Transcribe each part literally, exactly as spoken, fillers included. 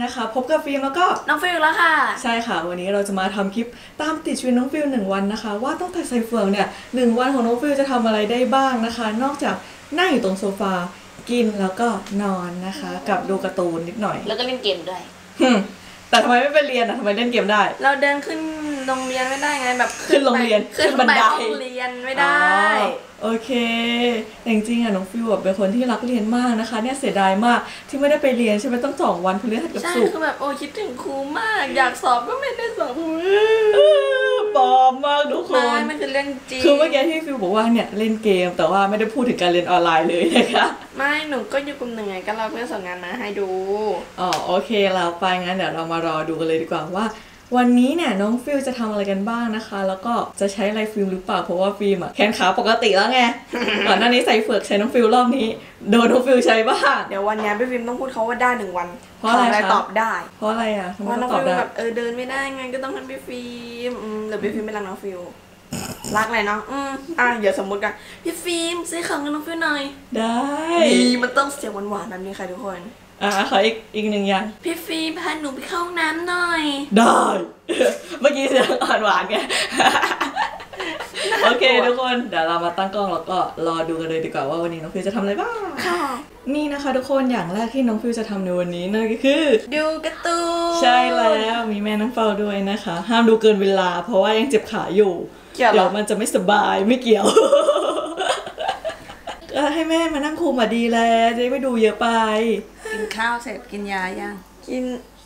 นะคะพบกับฟิล์มแล้วก็น้องฟิลแล้วค่ะใช่ค่ะวันนี้เราจะมาทำคลิปตามติดชีวิตน้องฟิลหนึ่งวันนะคะว่าตั้งแต่ใส่เฟืองเนี่ยหนึ่งวันของน้องฟิลจะทำอะไรได้บ้างนะคะนอกจากนั่งอยู่ตรงโซฟากินแล้วก็นอนนะคะกับดูการ์ตูนนิดหน่อยแล้วก็เล่นเกมด้วยแต่ทำไมไม่ไปเรียนอ่ะทำไมเล่นเกมได้เราเดินขึ้นโรงเรียนไม่ได้ไงแบบขึ้นโรงเรียนขึ้นบันไดโรงเรียนไม่ได้โอเคแต่จริงๆอ่ะน้องฟิวเป็นคนที่รักเรียนมากนะคะเนี่ยเสียดายมากที่ไม่ได้ไปเรียนใช่ไหมต้องสองวันพฤหัสกับศุกร์ใช่คือแบบโอ้คิดถึงครูมากอยากสอบก็ไม่ได้สอบปลอมมากทุกคนไม่ไม่คือเรื่องจริงคือเมื่อกี้ที่ฟิวบอกว่าเนี่ยเล่นเกมแต่ว่าไม่ได้พูดถึงการเรียนออนไลน์เลยนะคะไม่หนูก็อยู่กลุ่มหนึ่งไงก็เราเพื่อนส่งงานมาให้ดูอ๋อโอเคเราไปงั้นเดี๋ยวเรามารอดูกันเลยดีกว่าว่าวันนี้เนี่ยน้องฟิลจะทำอะไรกันบ้างนะคะแล้วก็จะใช้อะไรฟิล์มหรือเปล่าเพราะว่าฟิล์มอะแขนขาปกติแล้วไง ก่อนหน้านี้ใส่เฟือกใช้น้องฟิลรอบนี้โดนน้องฟิลใช้บ้างเดี๋ยววันนี้พี่ฟิล์มต้องพูดเขาว่าได้หนึ่งวันเพราะอะไรตอบได้เพราะอะไรอ่ะเพราะน้องฟิลแบบเออเดินไม่ได้ไงก็ต้องให้พี่ฟิล์มเดี๋ยวพี่ฟิล์มไม่รักน้องฟิลรักเลยเนาะอืมอ่ะเดี๋ยวสมมติกันพี่ฟิล์มซื้อของกับน้องฟิลหน่อยได้ดีมันต้องเสียงหวานๆแบบนี้ค่ะทุกคนอ่ะขออีกอีกหนึ่งอย่างพี่ฟิล์มพาหนูไปเข้าห้องน้ำหน่อยได้เมื่อกี้เสียงอ่อนหวานไงโอเคทุกคนเดี๋ยวเรามาตั้งกล้องแล้วก็รอดูกันเลยดีกว่าว่าวันนี้น้องฟิวจะทำอะไรบ้างค่ะนี่นะคะทุกคนอย่างแรกที่น้องฟิวจะทำในวันนี้นั่นก็คือดูการ์ตูนใช่แล้วมีแม่น้องเฝ้าด้วยนะคะห้ามดูเกินเวลาเพราะว่ายังเจ็บขาอยู่เดี๋ยวมันจะไม่สบายไม่เกี่ยวก็ให้แม่มานั่งคุมมาดีแล้วจะไม่ดูเยอะไปกินข้าวเสร็จกินยายังกิน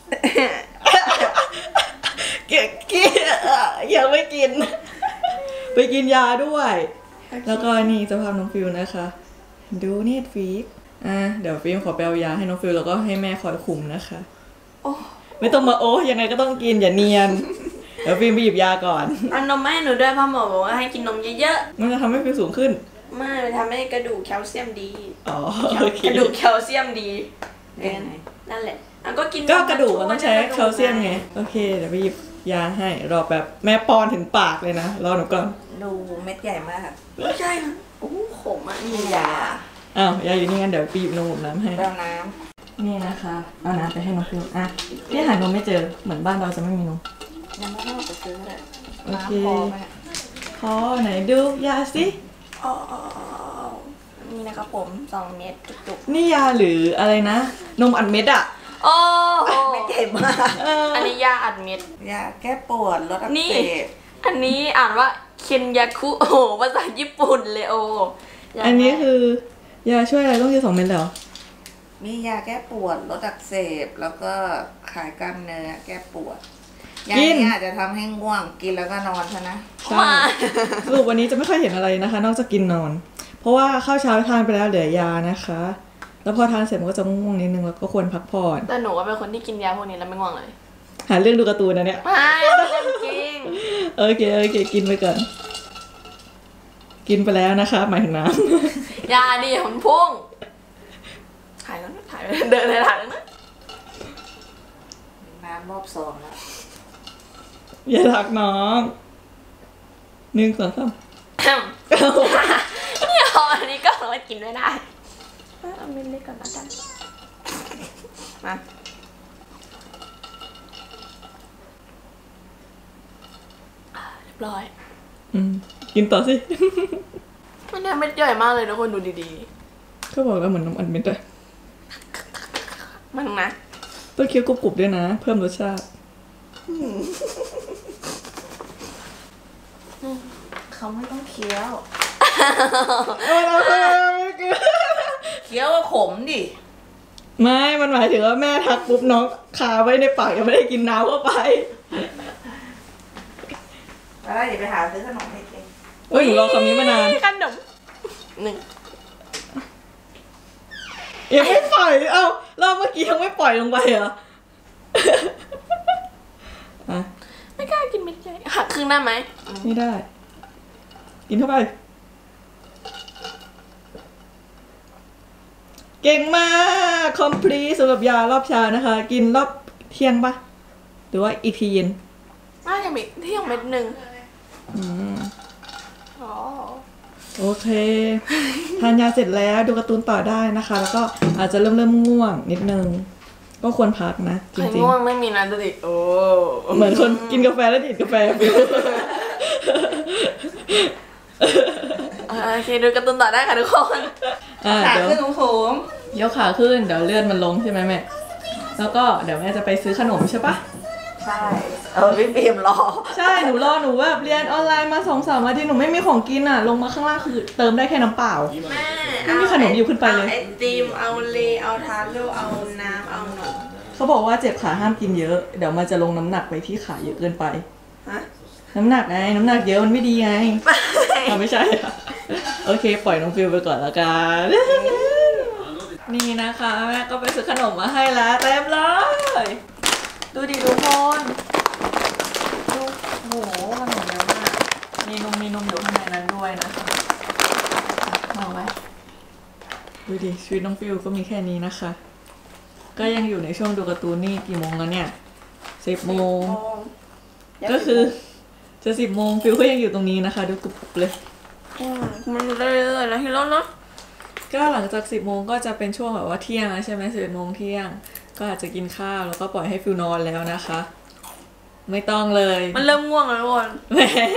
เกี่ยกินยังไม่กินไปกินยาด้วยแล้วก็นี่จะพาน้องฟิวนะคะดูเน็ตฟลิกซ์อ่ะเดี๋ยวฟิล์มขอไปเอายาให้น้องฟิวแล้วก็ให้แม่คอยคุมนะคะไม่ต้องมาโอ้ยังไงก็ต้องกินอย่าเนียนเดี๋ยวฟิล์มไปหยิบยาก่อนเอานมให้หนูด้วยพ่อหมอบอกว่าให้กินนมเยอะๆมันจะทำให้ฟิวสูงขึ้นไม่ทำให้กระดูกแคลเซียมดีอ๋อกระดูกแคลเซียมดีนั่นแหละก็กินก็กระดูกมันต้องใช้แคลเซียมไงโอเคเดี๋ยวไปหยิบยาให้รอแบบแม่ป้อนถึงปากเลยนะรอหนูก่อนดูเม็ดใหญ่มากไม่ใช่นะโอ้ขมอ่ะนี่ยาอ้าวยาอยู่นี่งั้นเดี๋ยวปีบนมน้ำให้เอาน้ำนี่นะคะเอาน้ำไปให้น้องฟิวอ่ะที่หานมไม่เจอเหมือนบ้านเราจะไม่มีนมยังไม่ต้องไปซื้อเลยโอเคพอไหนดูยาสิอ๋อนี่นะครับผมสองเม็ดจุกๆนี่ยาหรืออะไรนะนมอัดเม็ดอ่ะโอ้ไม่เจ็บมากอันนี้ยาอัดเม็ดยาแก้ปวดลดอักเสบอันนี้อ่านว่าเคนยาคุโอภาษาญี่ปุ่นเลยโออันนี้คือยาช่วยอะไรต้องกินสองเม็ดแล้วมียาแก้ปวดลดอักเสบแล้วก็คลายกล้ามเนื้อแก้ปวดยานี้อาจจะทำให้ง่วงกินแล้วก็นอนใช่ไหมใช่สรุปวันนี้จะไม่ค่อยเห็นอะไรนะคะนอกจากกินนอนเพราะว่าข้าวเช้าทานไปแล้วเหลือยานะคะแล้วพอทานเสร็จมันก็จะง่วงนิดนึงแล้วก็ควรพักผ่อนแต่หนูว่าเป็นคนที่กินยาพวกนี้แล้วไม่ง่วงเลยหาเรื่องดูการ์ตูนนะเนี่ยไม่เรื่องจริงโอเคโอเคกินไปก่อนกินไปแล้วนะคะหมายถึงน้ำยาดีของพุ่งถ่ายแล้วนะถ่ายเดินเลยถ่ายแล้วนะน้ำรอบสองแล้วอย่าทักน้องหนึ่งสองสามนี่พออันนี้ก็มากินไม่ได้เอาเม็ดเล็กก่อนแล้วกันมาเรียบร้อยอืมกินต่อสิมันเนี่ยเม็ดใหญ่มากเลยทุกคนดูดีๆก็บอกแล้วเหมือนน้ำอัดเม็ดเลยมันนะต้องเคี้ยวกรุบๆด้วยนะเพิ่มรสชาติเขาไม่ต้องเคี้ยวเคี้ยวว่าขมดิไม่มันหมายถึงว่าแม่ทักปุ๊บน้องคาไว้ในปากยังไม่ได้กินน้ำเข้าไปแล้วเดี๋ยวไปหาซื้อขนมให้กินเอ้ยหนูรอคำนี้มานานขนมหนึ่งยังไม่ปล่อยเอ้ารอบเมื่อกี้ยังไม่ปล่อยลงไปเหรอไม่กล้ากินเม็ดใหญ่หักครึ่งได้ไหมไม่ได้กินเข้าไปเก่งมากคอมพลีทสำหรับยารอบเช้านะคะกินรอบเที่ยงปะหรือว่าอีกทีเย็นน่าจะมีเที่ยงเม็ดหนึ่งอืมอ๋อโอเคทานยาเสร็จแล้วดูการ์ตูนต่อได้นะคะแล้วก็อาจจะเริ่มเริ่มง่วงนิดนึงก็ควรพักนะจใครริงง่วงไม่มีนะดูดิโอ้ๆเหมือนคนกินกาแฟแล้วดิดกาแฟฟิวโอเคดูการ์ตูนต่อได้ค่ะทุกคนอ่าขาเดี๋ยวขึ้นของผมยกขาขึ้นเดี๋ยวเลื่อนมันลงใช่ไหมแม่แล้วก็เดี๋ยวแม่จะไปซื้อขนมใช่ปะใช่เออพี่ฟิล์มรอใช่หนูรอหนูแบบเรียนออนไลน์มาสองสามอาทิตย์หนูไม่มีของกินอ่ะลงมาข้างล่างคือเติมได้แค่น้ำเปล่าแม่ไม่มีขนมหยิบขึ้นไปเลยอาไอติมเอาเลเอาทาโร่เอาน้ำเอานมเขาบอกว่าเจ็บขาห้ามกินเยอะเดี๋ยวมันจะลงน้ำหนักไปที่ขาเยอะเกินไปฮะน้ำหนักไงน้ำหนักเยอะมันไม่ดีไงอ่ะไม่ใช่อะโอเคปล่อยน้องฟิวไปก่อนละกันนี่นะคะแม่ก็ไปซื้อขนมมาให้แล้วเต็มเลยดูดิทุกคนดูโอ้โหขนมเยอะมากมีนมมีนมอยู่ข้างในนั้นด้วยนะคะเอาไว้ดูดิชีวิตน้องฟิวก็มีแค่นี้นะคะ ก็ยังอยู่ในช่วงดูการ์ตูนนี่กี่โมงแล้วเนี่ยสิบโมงก็คือจะสิบโมงฟิวก็ยังอยู่ตรงนี้นะคะดูกรุบๆเลยอืมมันเรื่อยๆแล้วที่ร้อนเนาะก็หลังจากสิบโมงก็จะเป็นช่วงแบบว่าเที่ยงแล้วใช่ไหมสิบเอ็ดโมงเที่ยงก็อาจจะกินข้าวแล้วก็ปล่อยให้ฟิวนอนแล้วนะคะ ไม่ต้องเลยมันเริ่มง่วงแล้วทุกคนแหม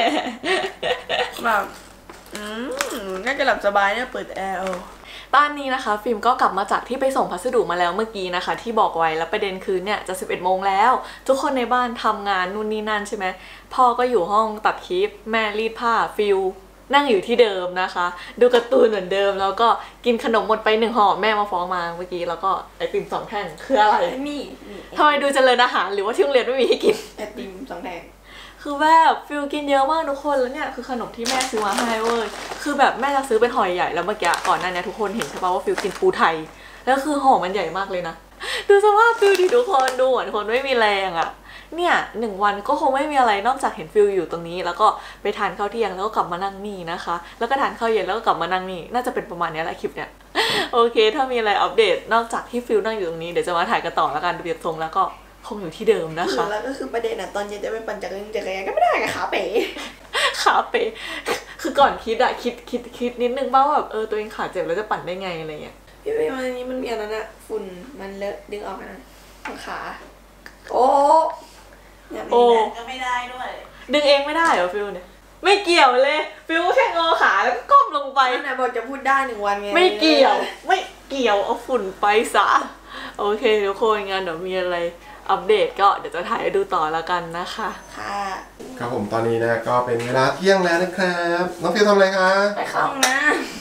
แบบอืมน่าจะหลับสบายเนี่ยเปิดแอร์เอาตอนนี้นะคะฟิล์มก็กลับมาจากที่ไปส่งพัสดุมาแล้วเมื่อกี้นะคะ ที่บอกไว้แล้วประเด็นคือเนี่ยจะสิบเอ็ดโมงแล้ว ทุกคนในบ้านทำงานนู่นนี่นั่นใช่ไหมพ่อก็อยู่ห้องตัดคลิปแม่รีดผ้าฟิลนั่งอยู่ที่เดิมนะคะ ดูการ์ตูนเหมือนเดิมแล้วก็กินขนมหมดไปหนึ่งห่อแม่มาฟ้องมาเมื่อกี้แล้วก็ไอติมสองแท่งคืออะไรนี่ทำไมดูเจริญอาหารหรือว่าที่โรงเรียนไม่มีให้กินไอติมสองแดงคือแบบฟิลกินเยอะมากทุกคนแล้วเนี่ยคือขนมที่แม่ซื้อมาให้เว้ยคือแบบแม่จะซื้อเป็นห่อใหญ่แล้วเมื่อกี้ก่อนหน้านี้ทุกคนเห็นใช่ปะว่าฟิลกินปูไทยแล้วคือห่อมันใหญ่มากเลยนะดูสภาพฟิลดิทุกคนดูเหมือนคนไม่มีแรงอะเนี่ยหนึ่งวันก็คงไม่มีอะไรนอกจากเห็นฟิลอยู่ตรงนี้แล้วก็ไปทานข้าวเที่ยงแล้วก็กลับมานั่งนี่นะคะแล้วก็ทานข้าวเย็นแล้วก็กลับมานั่งนี่น่าจะเป็นประมาณนี้แหละคลิปเนี่ยโอเคถ้ามีอะไรอัปเดตนอกจากที่ฟิลนั่งอยู่ตรงนี้เดี๋ยวจะมาถ่ายกันต่อแล้วกันดูเบียบทรงแล้วก็คงอยู่ที่เดิมนะคะแล้วก็คือประเด็นอ่ะตอนเย็นจะไปปั่นจักรยานจักรยานก็ไม่ได้ไงขาเป๋ขาเป๋คือก่อนคิดอะคิดคิดคิดนิดนึงบ้างว่าแบบเออตัวเองขาเจ็บแล้วจะปั่นได้ไงอะไรเงี้ยพี่เป้วันนี้มันมีอันนั้นอะฝุ่นมันเลอะดึงออกนะตรงขา โอ้เนี่ยโอ้ก็ไม่ได้ด้วยดึงเองไม่ได้เหรอฟิลเนี่ยไม่เกี่ยวเลยฟิลแค่งอขาแล้วก็ก้มลงไปไปไหนบอกจะพูดได้หนึ่งวันไงไม่เกี่ยวไม่เกี่ยวเอาฝุ่นไปซะโอเคทุกคนงานเดี๋ยวมีอะไรอัปเดตก็เดี๋ยวจะถ่ายให้ดูต่อแล้วกันนะคะค่ะครับผมตอนนี้นะก็เป็นเวลาเที่ยงแล้วนะครับน้องฟิวทำอะไรคะไปเข้าห้องน้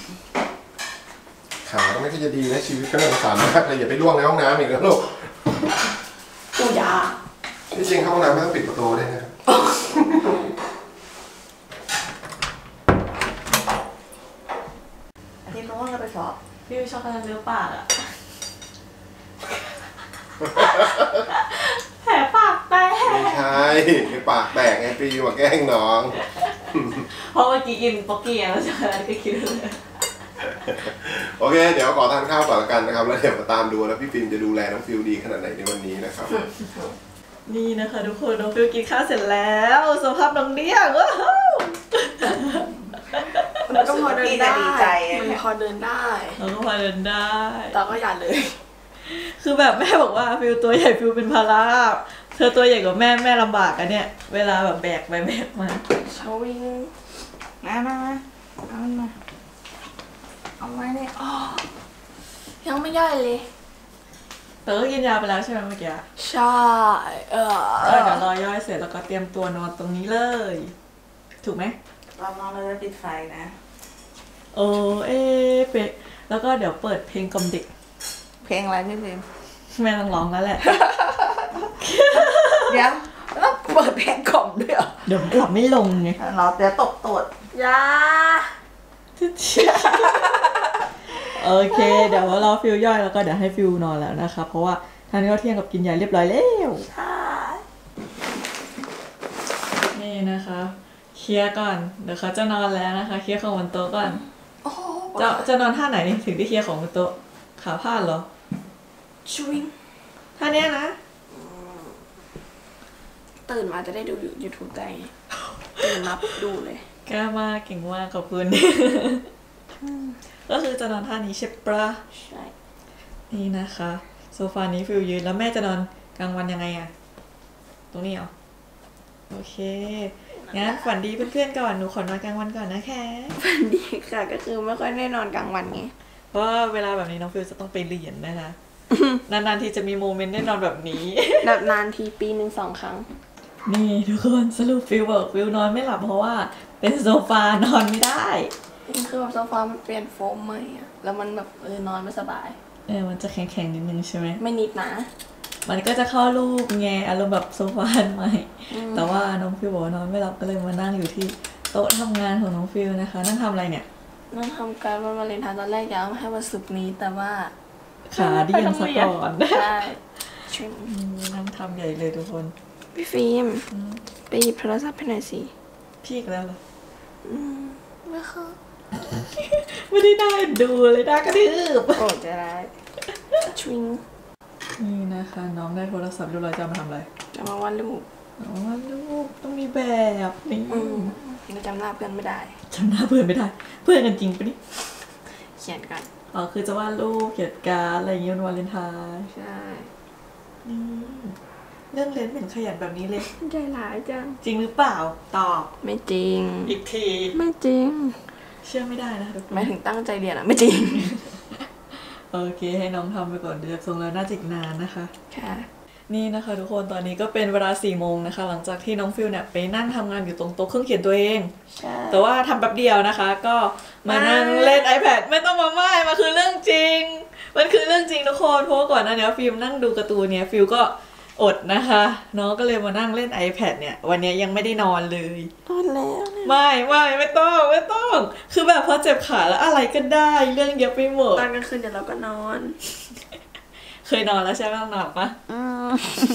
ขาก็ไม่ค่อยจะดีนะชีวิตก็น่าสงสารมากเลยอย่าไปล่วงในห้องน้ำอีกนะลูกำปูยาที่จริงเข้าห้องน้ำไม่ต้องปิดประตูด้วยนะครับอาทิตย์นู้นเราไปสอบฟิลช็อกโกแลตเลือปากอะแผลปากแตกไม่ใช่ปากแตกไงปีมาแกล้งน้องเพราะเมื่อกี้กินป๊อกกี้แล้วช็อกโกแลตก็คิดเลยโอเค เดี๋ยวขอทานข้าวก่อนละกันนะครับแล้วเดี๋ยวมาตามดูนะพี่ฟิล์มจะดูแลน้องฟิวดีขนาดไหนในวันนี้นะครับนี่นะคะทุกคนน้องฟิลกินข้าวเสร็จแล้วสภาพน้องเดี้ยงว้าวมันก็พอเดินได้ดีใจมันพอเดินได้เราก็พอเดินได้แต่ก็อย่าเลยคือแบบแม่บอกว่าฟิลตัวใหญ่ฟิลเป็นภาระเธอตัวใหญ่กว่าแม่แม่ลำบากอะเนี่ย เวลาแบบแบกไปแบกมาชาวิงมามามาเอามันมาเอาไว้เนี่ยอ๋อยังไม่ย่อยเลยเต๋อกินยาไปแล้วใช่ไหมเมื่อกี้ใช่เออเออเดี๋ยวรอย่อยเสร็จแล้วก็เตรียมตัวนอนตรงนี้เลย ถูกไหมตอนนอนเราจะปิดไฟนะเออเอ๊ะเป๊ะแล้วก็เดี๋ยวเปิดเพลงกล่อมเด็กเพลงอะไรพี่ฟิล์มแม่ต้องร้องแล้วแหละเดี๋ยวแล้วเปิดเพลงกล่อมด้วยเหรอเดี๋ยวหลับไม่ลงไงเราเดี๋ยวตกตดยาโอเค เดี๋ยวรอฟิลย่อยแล้วก็เดี๋ยวให้ฟิลนอนแล้วนะคะ เพราะว่าทานข้าวเที่ยงกับกินยาเรียบร้อยแล้วนี่นะคะเคลียร์ก่อนเดี๋ยวเขาจะนอนแล้วนะคะเคลียร์ของบนโต๊ะก่อนโอ้โหจะจะนอนท่าไหนถึงได้เคลียร์ของบนโต๊ะขาพาดเหรอชวิงท่าเนี้ยนะตื่นมาจะได้ดูยูทูบได้ไงตื่นมาปุ๊บดูเลยกล้ามากเก่งมากขอบคุณ ก็คือจะนอนท่านี้ใช่ปะใช่นี่นะคะโซฟานี้ฟิลยืนแล้วแม่จะนอนกลางวันยังไงอะตรงนี้เหรอโอเคงั้นฝันดีเพื่อนๆก่อนหนูขอนอนกลางวันก่อนนะคะฝันดีค่ะก็คือไม่ค่อยได้นอนกลางวันไงเพราะว่าเวลาแบบนี้น้องฟิลจะต้องไปเรียนนะคะนานๆทีจะมีโมเมนต์ได้นอนแบบนี้แบบนานทีปีหนึ่งสองครั้งนี่ทุกคนสรุปฟิลบอกฟิลนอนไม่หลับเพราะว่าเป็นโซฟานอนไม่ได้คือแบบโซฟามันเปลี่ยนโฟมใหม่อะแล้วมันแบบเออนอนไม่สบายเออมันจะแข็งๆนิดนึงใช่ไหมไม่นิดนะมันก็จะเข้ารูปไงอารมณ์แบบโซฟาใหม่แต่ว่าน้องฟิลบอกว่านอนไม่หลับก็เลยมานั่งอยู่ที่โต๊ะทำงานของน้องฟิลนะคะนั่งทำอะไรเนี่ยนั่งทำการวันวาเลนไทน์ตอนแรกอยากให้วันศุกร์นี้แต่ว่าขาเดียงซะก่อนใช่ชิมอืมนั่งทำใหญ่เลยทุกคนพี่ฟิล์มไปหยิบโทรศัพท์ให้หน่อยสิพี่อีกแล้วเหรออืมไม่ค่ะไม่ได้ได้ดูเลยได้กระดืบโอ้จะได้ชิงนี่นะคะน้องได้โทรศัพท์เรียบร้อยจะเอามาทำอะไรจะมาวาดรูปอ๋อลูกต้องมีแบบนี่อืมเราจำหน้าเพื่อนไม่ได้จำหน้าเพื่อนไม่ได้ เพื่อนกันจริงปะนี่เขียนกันอ๋อคือจะวาดรูปเขียนการ์ดอะไรอย่างเงี้ยวันวาเลนไทน์ใช่นี่เรื่องเล่นเหมือนขยันแบบนี้เลยใจร้ายจังจริงหรือเปล่าตอบไม่จริงอีกทีไม่จริงเชื่อไม่ได้นะทุกคนไม่ถึงตั้งใจเรียนอะไม่จริงโอเคให้น้องทำไปก่อนเดี๋ยวทรงแล้วน่าจะอีกนานนะคะค่ะนี่นะคะทุกคนตอนนี้ก็เป็นเวลาสี่โมงนะคะ หลังจากที่น้องฟิลเนี่ยไปนั่งทำงานอยู่ตรงโต๊ะเครื่องเขียนตัวเองใช่แต่ว่าทำแป๊บเดียวนะคะ ก็มานั่งเล่น iPad ไม่ต้องมาไม่มาคือเรื่องจริง มันคือเรื่องจริงทุกคนเพราะว่าก่อนหน้านี้ฟิล์มนั่งดูการ์ตูนเนี่ยฟิลก็อดนะคะน้องก็เลยมานั่งเล่น iPad เนี่ยวันนี้ยังไม่ได้นอนเลยนอนแล้วเนี่ยไม่ไม่ไม่ต้องไม่ต้อง คือแบบพอเจ็บขาแล้วอะไรก็ได้เรื่องเยอะไปหมดตอนกลางคืนเดี๋ยวเราก็นอนเคยนอนแล้วใช่ไหมหนักปะอืม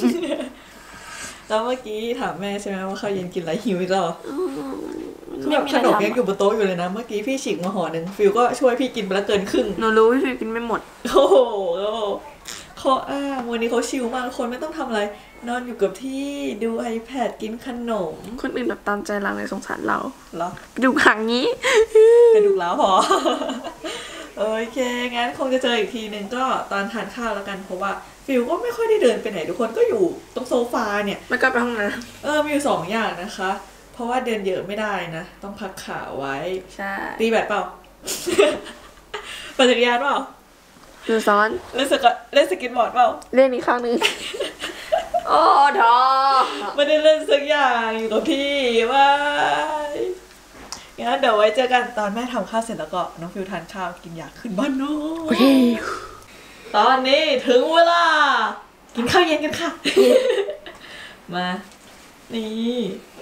แล้วเมื่อกี้ถามแม่ใช่ไหมว่าข้าวเย็นกินอะไรหิวอีกแล้วเหรอมันคือไม่แบบมีขอะไรนมทำยังอยู่บนโต๊ะอยู่เลยนะ เมื่อกี้พี่ฉีกมาห่อหนึ่งฟิลก็ช่วยพี่กินไปแล้วเกินครึ่งหนูรู้พี่ฟิวกินไม่หมดโอ้โหเขาอ้างวันนี้เขาชิลมากคนไม่ต้องทำอะไร นอนอยู่กับที่ดู iPad กินขนมคนอื่นแบบตามใจเราเลยสงสารเราเหรอดูขังนี้กระดูกแล้วพอ โอเค งั้นคงจะเจออีกทีหนึ่งก็ตอนทานข้าวแล้วกันเพราะว่าฟิลก็ไม่ค่อยได้เดินไปไหนทุกคนก็อยู่ตรงโซฟาเนี่ยแล้วก็ไปห้องน้เออมีอยู่สองอย่างนะคะ เพราะว่าเดินเยอะไม่ได้นะ ต้องพักขาไว้ำใช่ตีแบดเปล่า ปั่นจักรยานเปล่าดูซ้อนเล่นสกเล่นสเกิทบอร์ดเปล่าเล่นอีกข้างหนึง โอ้ทอไม่ได้เล่นสักอย่างอยู่กับพี่ว้ายงั้นเดี๋ยวไว้เจอกันตอนแม่ทำข้าวเสร็จแล้วก็น้องฟิวทานข้าวกินอยากขึ้นบ้านเนอะตอนนี้ถึงเวลา กินข้าวเย็นกันค่ะ มา นี่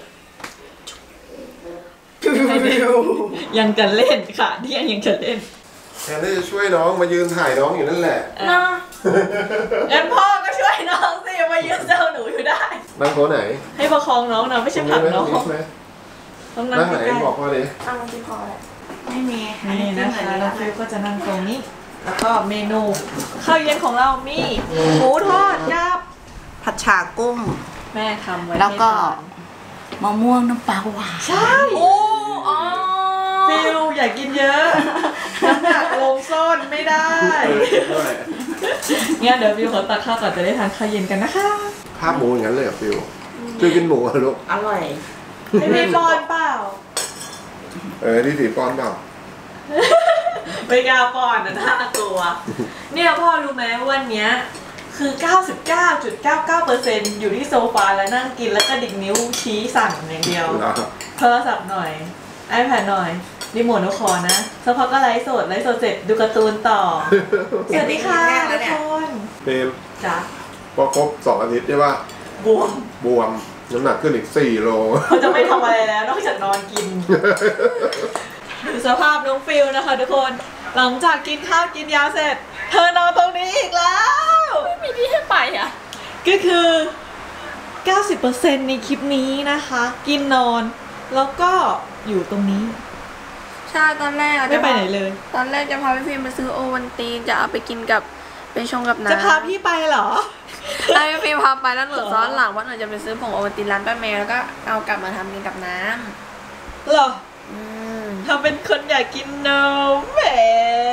ยังจะเล่นค่ะที่ยังยังจะเล่นแทนที่จะช่วยน้องมายืนถ่ายน้องอยู่นั่นแหละเนาะงั้นพ่อก็ช่วยน้องสิมายืนเซลหนูอยู่ได้นั่งโต๊ะไหนให้ประคองน้องนะไม่ใช่ผลักน้องตรงไหมต้องนั่งนั่งไหนใกล้บอกพ่อดิตั้งที่พอแหละไม่มีๆนี่นะคะน้องฟิวก็จะนั่งตรงนี้ แล้วก็เมนูข้าวเย็นของเรามีหมูทอดกับผัดฉากุ้งแม่ทำไว้แล้วก็ให้ทานมะม่วงน้ำปลาหวานใช่โอ้อ๋อฟิวอย่ากินเยอะ น้ำหนักลงส้นไม่ได้ด้วยงั้นเดี๋ยวฟิวขอตักข้าวก่อนจะได้ทานข้าวเย็นกันนะคะภาพหมูอย่างนั้นเลยเหรอฟิวช่วยกินหมูเหรอลูกอร่อยให้พี่ป้อนเปล่าเออที่สีป้อนเปล่าไม่กล้าป้อนนะน่ากลัว เนี่ยพ่อรู้ไหมวันเนี้ยคือ เก้าสิบเก้าจุดเก้าเก้าเปอร์เซ็นต์ อยู่ที่โซฟาแล้วนั่งกินแล้วก็ดิกนิ้วชี้สั่งอย่างเดียวเหรอโทรศัพท์หน่อย iPad หน่อยรีโมทนครนะสักพักก็ไลฟ์สดไลฟ์สดเสร็จดูการ์ตูนต่อ สวัสดีค่ะทุกคนเต็มจ้ะพอครบสองอาทิตย์ใช่ป่ะบวมบวมน้ำหนักขึ้นอีกสี่โลเขาจะไม่ทำอะไรแล้วนอกจากนอนกิน ดูสภาพน้องฟิลนะคะทุกคน หลังจากกินข้าวกินยาเสร็จ เธอนอนตรงนี้อีกแล้วไม่มีที่ให้ไปอ่ะก็คือ เก้าสิบเปอร์เซ็นต์ ในคลิปนี้นะคะ กินนอน แล้วก็อยู่ตรงนี้ใช่ตอนแรกอะไม่ไปไหนเลยตอนแรกจะพาพี่ฟิล์มไปซื้อโอวันตีนจะเอาไปกินกับไปชงกับน้ำจะพาพี่ไปเหรอให้พี่ฟิล์มพาไปแล้วหนูซ้อนหลังว่าหนูจะไปซื้อผงโอวันตีนร้านป้าแมวแล้วก็เอากลับมาทำกินกับน้เหรอำอืมทำเป็นคนอยากกินนมแหมไป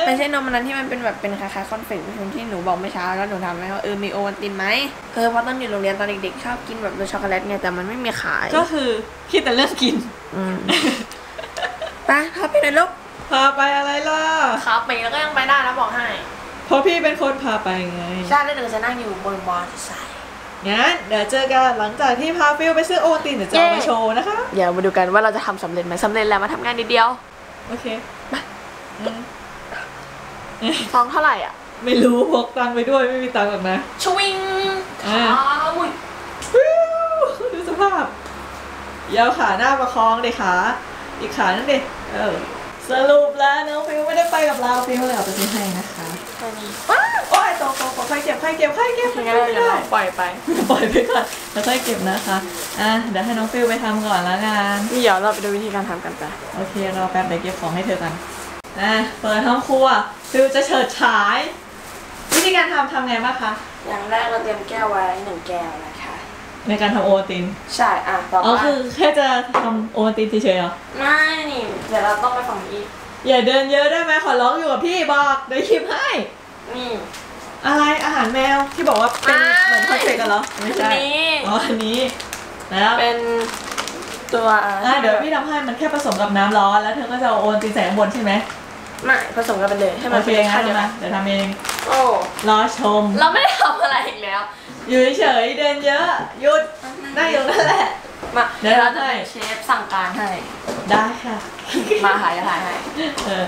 ไม่ใช่นมอันนั้นที่มันเป็นแบบเป็นคล้ายๆคอนเฟกต์ที่หนูบอกเมื่อเช้าแล้วหนูทำไหมว่าเออมีโอวัลตินไหมเออเพราะตอนอยู่โรงเรียนตอนเด็กๆชอบกินแบบรสช็อกโกแลตไงแต่มันไม่มีขายก็คือคิดแต่เรื่องกินอืมไปพาไปหน่อยลูกพาไปอะไรล่ะขาไปแล้วก็ยังไปได้นะบอกให้เพราะพี่เป็นคนพาไปไงใช่แล้วเดี๋ยวจะนั่งอยู่บนมอเตอร์ไซค์งั้นเดี๋ยวเจอกันหลังจากที่พาฟิลไปซื้อโอวัลตินเดี๋ยวจะเอามาโชว์นะคะเดี๋ยวมาดูกันว่าเราจะทำสำเร็จไหมสำเร็จแล้วมาทำงานนิดเดียวโอเคอืมซองเท่าไหร่อ่ะไม่รู้พกตังค์ไปด้วยไม่มีตังค์หรอกนะชวิงอ่าขาอุ้ยฟิวดูสภาพยาวขาหน้าประคองเด็กขาอีกขานั่นเด็กเออสรุปแล้วน้องฟิวไม่ได้ไปกับเราฟิวเลยเอาไปซื้อให้นะคะแค่นี้ว้าวโอ้ยตกตกตกใครเก็บใครเก็บใครเก็บงั้นเราจะปล่อยไปปล่อยไปก่อนแล้วค่อยเก็บนะคะอ่ะเดี๋ยวให้น้องฟิวไปทำก่อนแล้วกันเดี๋ยวเราไปดูวิธีการทำกันไปโอเครอแป๊บเดี๋ยวเก็บของให้เธอกันอ่ะเปิดห้องครัวฟิวจะเฉิดฉาย วิธีการทำทำไงบ้างคะอย่างแรกเราเตรียมแก้วไว้หนึ่งแก้วนะคะในการทำโอวัลตินใช่อ่ะต่ออ๋อไปคือแค่จะทำโอวัลตินเฉยๆเหรอไม่นี่เดี๋ยวเราต้องไปฝั่งนี้อีกอย่าเดินเยอะได้ไหมขอร้องอยู่กับพี่บอกเดี๋ยวคลิปให้นี่อะไรอาหารแมวที่บอกว่าเป็นไม่เหมือนคอนเซ็ปต์กันเหรอไม่ใช่อันนี้อ๋ออันนี้แล้วเป็นตัวอ่ะเดี๋ยวพี่ทำให้มันแค่ผสมกับน้ำร้อนแล้วเธอก็จะเอาโอวัลตินใส่ข้างบนใช่ไหมไม่ผสมกันไปเลยให้มัโอน เคเป็นงั้ขั้นนเดียวมากันเดี๋ยวทำเองโอ้รอชมเราไม่ได้ทำอะไรอีกแล้วอยู่เฉยๆเดินเยอะหยุดได้อยู่นั่นแหละมาเดี๋ยวเราจะเป็นเชฟสั่งการให้ได้ค่ะมาหายจะถ่ายให้เออ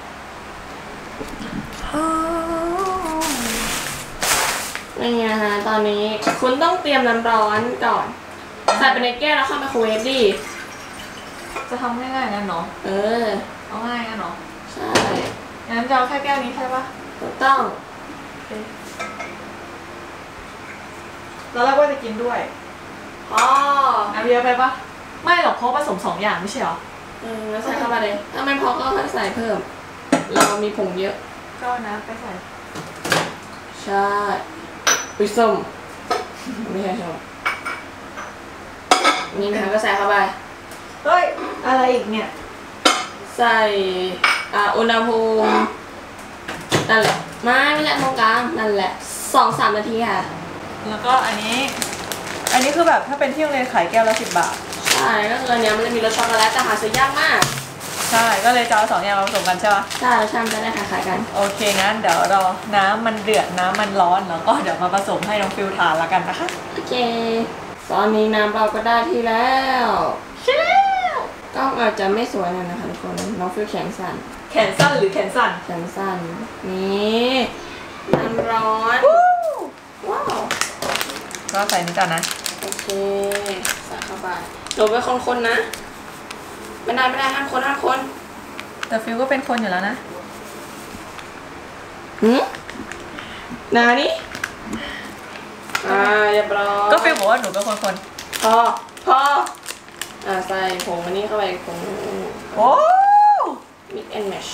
นี่ไงฮะตอนนี้คุณต้องเตรียมน้ำร้อนก่อนใส่ไปในแก้วแล้วเข้าไมโครเวฟดิจะทำง่ายๆงั้นเนาะเออเอาง่ายงั้นเนาะใช่งั้นจะเอาแค่แก้วนี้ใช่ปะถูกต้องแล้วเราก็จะกินด้วยอ๋อน้ำเยอะไปปะไม่หรอกเพราะผสมสองอย่างไม่ใช่หรอเออแล้วใส่เข้ามาเลยถ้าไม่พอก็ค่อยใส่เพิ่ม เรามีผงเยอะก็เอาน้ำไปใส่ใช่อุ้ยส้มไม่ใช่ส้มนี่นะคะก็ใส่เข้าไปเฮ้ยอะไรอีกเนี่ยใส่อ่าอุณหภูมินั่นแหละไม่ไม่ใช่ตรงกลางนั่นแหละสองสามนาทีค่ะแล้วก็อันนี้ อันนี้คือแบบถ้าเป็นที่โรงเรียนขายแก้วละสิบบาทใช่ก็คืออันเนี้ยมันจะมีรสช็อกโกแลตแต่หาซื้อยากมากใช่ก็เลยจะเอาสองอย่างมาผสมกันใช่ปะใช่รสชาติมันจะได้คล้ายๆกันโอเคงั้นเดี๋ยวรอน้ำมันเดือดน้ำมันร้อนแล้วก็เดี๋ยวมาผสมให้น้องฟิวทานแล้วกันนะคะโอเคตอนนี้น้ำเราก็ได้ที่แล้วใช่แล้วกล้องอาจจะไม่สวยหน่อยนะคะทุกคนน้องฟิวแข็งสั่นแขนสั้นหรือแขนสั่นแข็งสั่นนี่น้ำร้อนว้าวก็ใส่นี้ก่อนนะโอเคใส่เข้าไปหนูเป็นคนๆนะไม่ได้ไม่ได้ห้ามคนห้ามคนแต่ฟิวก็เป็นคนอยู่แล้วนะหืมนานี่อ่าเรียบร้อยก็ฟิวบอกว่าหนูเป็นคนคนพอพออ่าใส่ผงอันนี้เข้าไปผงโอ้ mix and match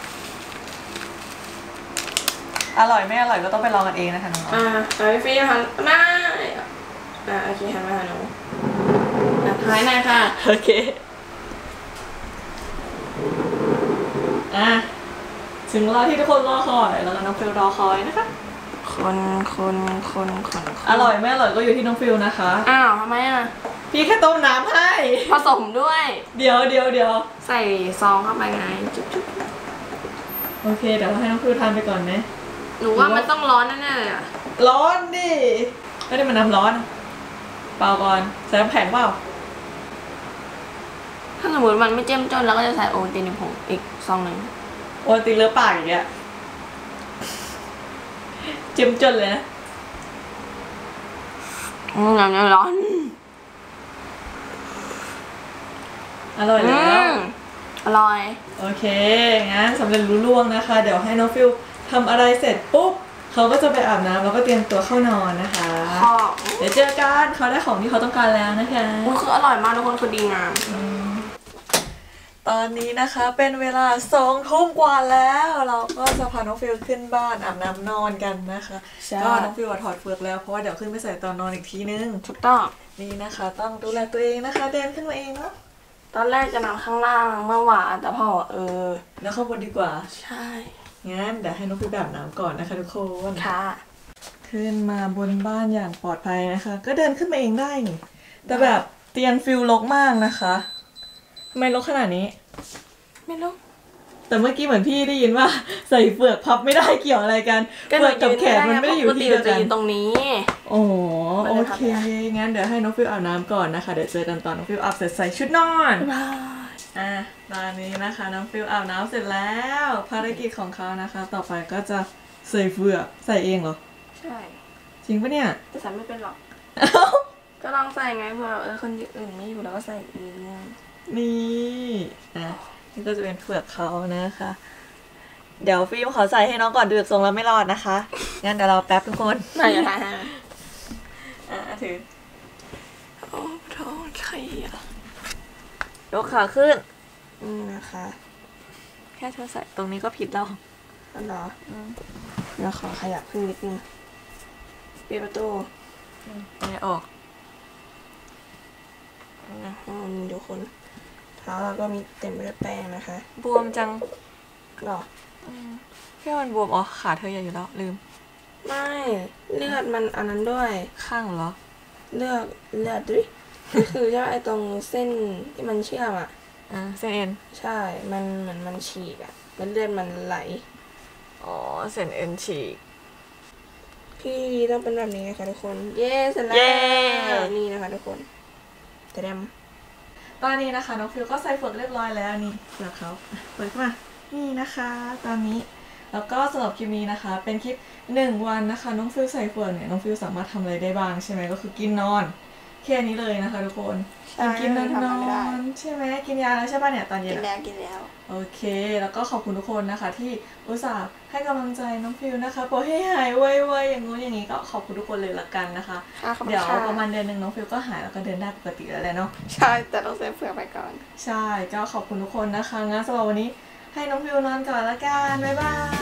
อร่อยไม่อร่อยก็ต้องไปลองกันเองนะคะน้องอ่าอ่าพี่ฟิล์มหันไม่อ่าโอเคหันมาหาหนูอ่ะท้ายหน่อยค่ะโอเคอ่ะถึงเวลาที่ทุกคนรอคอยแล้วก็น้องฟิวรอคอยนะคะคนคนคนคนอร่อยไม่อร่อยก็อยู่ที่น้องฟิวนะคะอ้าวทำไมอ่ะพี่แค่ต้มน้ำให้ผสมด้วยเดี๋ยวเดี๋ยวเดี๋ยวใส่ซองเข้าไปไงจุ๊บจุ๊บโอเคเดี๋ยวให้น้องฟิวทานไปก่อนไหมหนูว่ามันต้องร้อนแน่ๆเลยอ่ะร้อนดิไม่ได้มันน้ำร้อนเปล่าก่อนใส่น้ำแข็งเปล่าถ้าสมมติมันไม่เจ้มจนเราก็จะใส่โอวัลตินในผงอีกซองหนึ่งโอวัลตินเลอะปากอย่างเงี้ยเจิ้มจนเลยนะอืมน้ำร้อนอร่อยแล้วอร่อยโอเค งั้นสำเร็จรู้ล่วงนะคะ เดี๋ยวให้น้องฟิวทำอะไรเสร็จปุ๊บเขาก็จะไปอาบน้ำแล้วก็เตรียมตัวเข้านอนนะคะขอเดี๋ยวเจอกันเขาได้ของที่เขาต้องการแล้วนะคะมันคืออร่อยมากทุกคนคือดีงามตอนนี้นะคะเป็นเวลาสองทุ่มกว่าแล้ว เราก็จะพาน้องฟิวขึ้นบ้านอาบน้ำนอนกันนะคะใช่ก็น้องฟิวอะถอดเฟือกแล้วเพราะว่าเดี๋ยวขึ้นไปใส่ตอนนอนอีกทีนึงถูกต้องนี่นะคะ ต้องดูแลตัวเองนะคะ เดินขึ้นมาเองเนาะตอนแรกจะนอนข้างล่างเมื่อวานแต่พ่อบอกเออแล้วข้างบนดีกว่าใช่งั้นเดี๋ยวให้น้องฟิวแบบน้ำก่อนนะคะทุกคนค่ะขึ้นมาบนบ้านอย่างปลอดภัยนะคะ ก็เดินขึ้นมาเองได้นี่แต่แบบเตียงฟิลรกมากนะคะทำไมรกขนาดนี้ไม่รู้แต่เมื่อกี้เหมือนพี่ได้ยินว่า ใส่เฟือกพับไม่ได้เกี่ยวอะไรกันเฟือกกับแขนมันไม่ได้อยู่ที่เดียวกันตรงนี้โอ้โหไม่โอได้พับเค งั้นเดี๋ยวให้น้องฟิวอาบน้ำก่อนนะคะ เดี๋ยวเจอกันตอนน้องฟิวอาบเสร็จใส่ชุดนอนบายอ่ะตอนนี้นะคะน้องฟิวอาบน้ำเสร็จแล้ว ภารกิจของเขานะคะ ต่อไปก็จะใส่เฟือกใส่เองเหรอใช่จริงปะเนี่ยแต่ใส่ไม่เป็นหรอก ก็ลองใส่ไงเผื่อเออคนอื่นไม่อยู่แล้วก็ใส่เองนี่อ่ะนี่ก็จะเป็นเฟือกเขานะคะ เดี๋ยวฟิล์มขอใส่ให้น้องก่อนดูจากทรงแล้วไม่รอดนะคะ งั้นเดี๋ยวเราแป๊บทุกคนไม่อย่าถ่ายให้อ่ะถือโอ้โหใครอ่ะยกขาขึ้นนี่นะคะแค่เธอใส่ตรงนี้ก็ผิดแล้วอันเหรอเราขอขยับขึ้นนิดนึงปิดประตูไม่ออกนะอืมทุกคนเท้าเราก็มีเต็มไปด้วยแป้งนะคะบวมจังหรอแค่มันบวมอ๋อขาเธอใหญ่อยู่แล้วลืมไม่เลือดมันอันนั้นด้วยข้างเหรอเลือดเลือดด้วยก็คือใช่ไหมไอ้ตรงเส้นที่มันเชื่อมอ่ะอ่าเส้นเอ็นใช่ มันเหมือนมันฉีกอ่ะแล้วเลือดมันไหลอ๋อเส้นเอ็นฉีกพี่ต้องเป็นแบบนี้นะคะทุกคน เย้เสร็จแล้วเย้นี่นะคะทุกคนแต่ดตอนนี้นะคะน้องฟิวก็ใส่เฟือกเรียบร้อยแล้วนี่เฟือกเขาเปิดขึ้นมานี่นะคะตอนนี้แล้วก็สำหรับคลิปนี้นะคะ เป็นคลิปหนึ่งวันนะคะน้องฟิวใส่เฟือกเนี่ยน้องฟิวสามารถทำอะไรได้บ้างใช่ไหมก็คือกินนอนแค่นี้เลยนะคะทุกคนำใช่กินนอนทำนอะไรไม่ได้อนใช่ไหมกินยาแล้วใช่ป่ะเนี่ยตอนเย็กินนอะแล้วกินแล้วโอเค แล้วก็ขอบคุณทุกคนนะคะ ที่อุตส่าห์ให้กำลังใจน้องฟิวนะคะบอกให้หายไวๆอย่างงู้นอย่างนี้ก็ขอบคุณทุกคนเลยละกันนะคะอ่ะขอบคุณเดี๋ยวค่ะประมาณเดือนหนึ่งน้องฟิวก็หายแล้วก็เดินได้ปกติแล้วแหละเนาะใช่แต่ต้องใส่เฟือกไปก่อนใช่ก็ขอบคุณทุกคนนะคะงั้นสำหรับวันนี้ให้น้องฟิวนอนก่อนละกันบ๊ายบาย